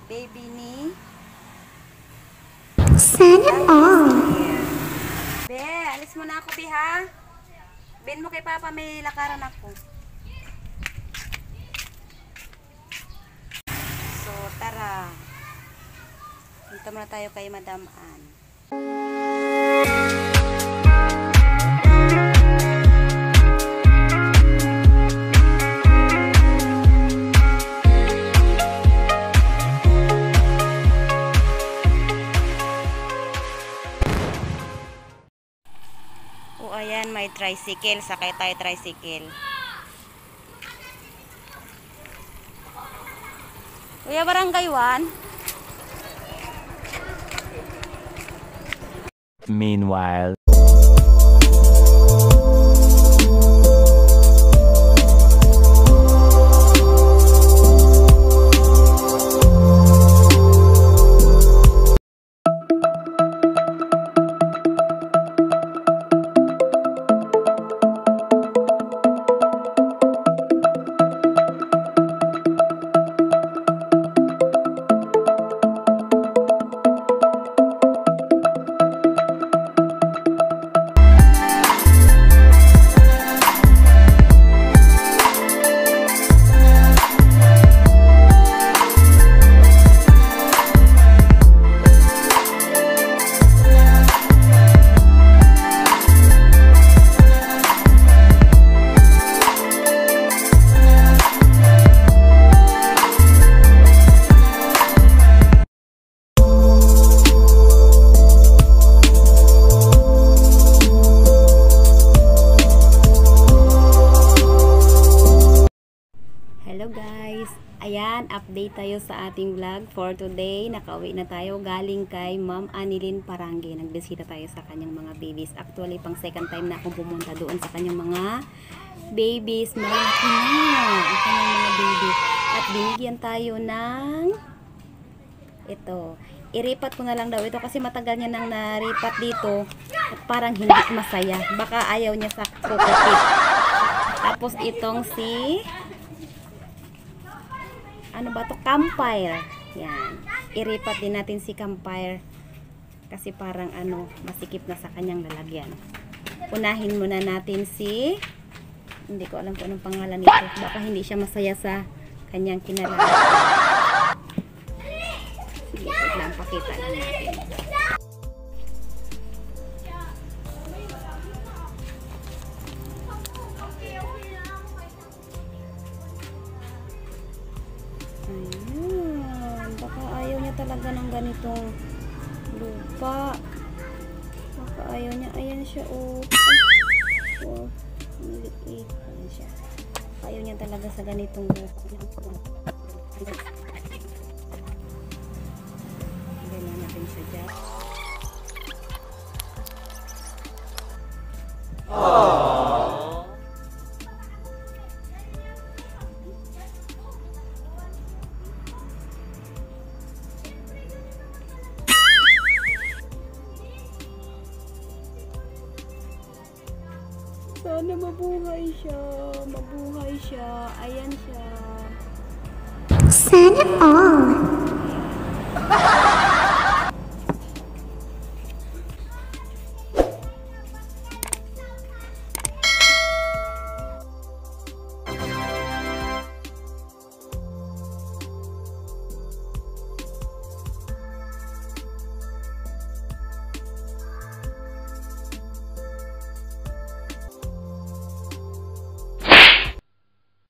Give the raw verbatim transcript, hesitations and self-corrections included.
baby ni Sana all. Be, alis mo na ako, Be, ha? Ben mo kay Papa, may lakaran ako. So, tara. Punta muna tayo kay Madam Ann. O, ayan, may tricycle. Sakay tayo tricycle. Kuya, barangay one. Meanwhile. Hello guys, ayan, update tayo sa ating vlog for today. Nakauwi na tayo galing kay Ma'am Annilyn Parangge. Nagbisita tayo sa kanyang mga babies. Actually, pang second time na akong pumunta doon sa kanyang mga babies. Malaki na ang kanyang mga baby. At binigyan tayo ng ito. Iripat ko na lang daw ito kasi matagal niya nang naripat dito. At parang hindi masaya. Baka ayaw niya sa kokopit. Tapos itong si ano ba to? Campfire. Yan. Iripat din natin si Campfire kasi parang ano, masikip na sa kanyang lalagyan. Unahin muna natin si, hindi ko alam kung anong pangalan nito. Baka hindi siya masaya sa kanyang kinalaman. Sige, wait lang, pakita lang natin. Ayan, baka ayaw niya talaga ng ganitong lupa. Baka ayaw niya. Ayan siya, oh. Oh, maliit. Ayan siya. Ayaw niya talaga sa ganitong lupa. Ganyan natin siya dyan. Sana mabuhay siya. Mabuhay siya. Ayan siya. Sana all.